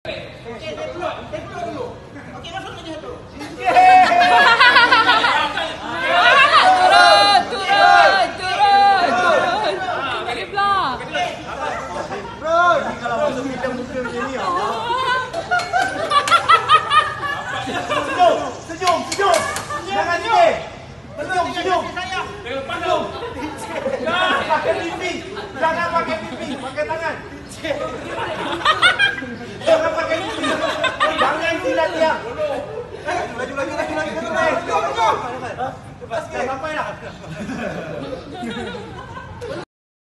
Take dulu. Okey, masuk lagi satu. Turun. Bagi blok. Bro, ni kalau masuk kita muka macam ni. Senyum. Jangan ni. Senyum. Pakai pipi. Jangan pakai pipi, pakai tangan. Jangan pakai